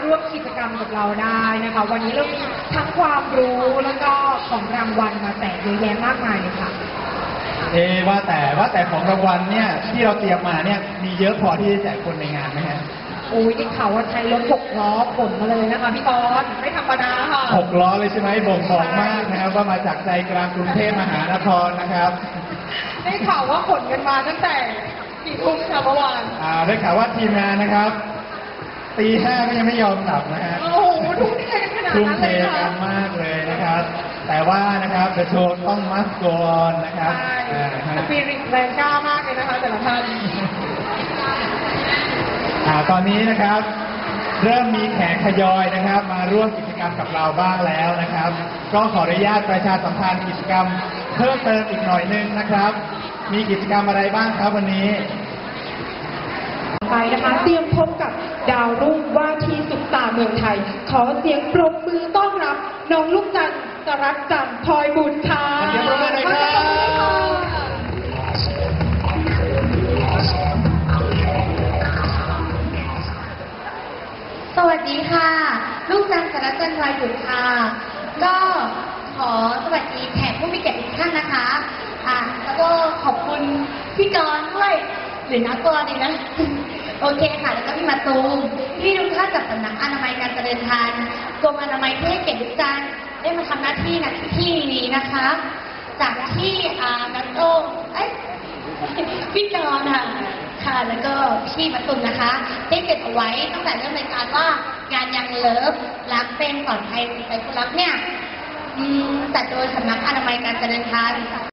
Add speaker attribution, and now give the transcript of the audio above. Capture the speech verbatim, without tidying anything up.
Speaker 1: ร่วมกิจกรรมกับเราได้นะคะวันนี้เรามีทั้งความรู้แล้วก็ของรางวัลมาแจกเยอะแยะมากมายเลยค่ะ
Speaker 2: เอว่าแต่ว่าแต่ของรางวัลเนี่ยที่เราเตรียมมาเนี่ยมีเยอะพอที่จะแจกคนในงานไหมฮะ
Speaker 1: โอ้ยได้ข่าวว่าใช้รถหกล้อขนมาเลยนะคะพี่กรณ์ไม่ธรรมดาค่ะ
Speaker 2: หกล้อเลยใช่ไหมบ่งบอกมากนะครับว่ามาจากใจกลางกรุงเทพมหานครนะครับ
Speaker 1: ได้ข่าวว่าขนกันมาตั้งแต่กี่ทุ่มคะเมื่อวาน
Speaker 2: อ่าได้ข่าวว่าทีมงานนะครับตีห้าก็ยังไม่ยอมกลับนะฮะ
Speaker 1: โอ้โหทุ่มเทกันขนาด
Speaker 2: ทุ่ม
Speaker 1: นั้น
Speaker 2: เท
Speaker 1: เลยค่ะ
Speaker 2: กันมากเลยนะครับแต่ว่านะครับเดอะโชว์ต้องมัสโกอนนะครับ
Speaker 1: ใช่สปิริตแรงกล้ามากเลยนะคะแต่ละท่าน
Speaker 2: อ่าตอนนี้นะครับเริ่มมีแขกทยอยนะครับมาร่วมกิจกรรมกับเราบ้างแล้วนะครับก็ขออนุญาตประชาสัมพันธ์กิจกรรมเพิ่มเติมอีกหน่อยนึงนะครับมีกิจกรรมอะไรบ้างครับวันนี้
Speaker 1: ไปนะคะเตรียมพบกับดาวรุ่งว่าที่ซุปตาร์เมืองไทยขอเสียงปรบมือต้อนรับน้องลูกจันทร์สรัตน์จันทร์พลอยบุญค่ะ
Speaker 2: ขอเสียงปรบมือหน่อยครับ
Speaker 3: สวัสดีค่ะลูกจันทร์สรัตน์จันทร์พลอยบุญค่ะก็ขอสวัสดีแขกผู้มีเกียรติทุกท่านนะคะอ่ะแล้วก็ขอบคุณพี่กรณ์ด้วยหรือนักกรดีนะโอเคค่ะแล้วก็พี่มาตูมที่ทุกท่านจากสำนักอนามัยการเจริญทานกรมอนามัยที่ให้เกียรติทุกท่านได้มาทำหน้าที่ณที่นี้นะคะจากที่อ่านักโตเอ้ยพี่กรณ์ค่ะค่ะแล้วก็พี่มาตูมนะคะได้เก็บเอาไว้ตั้งแต่เริ่มรายการว่างานยังเลิฟรักเป็นปลอดภัยใจคุณรักเนี่ยจัดโดยสำนักอนามัยการเจริญทาน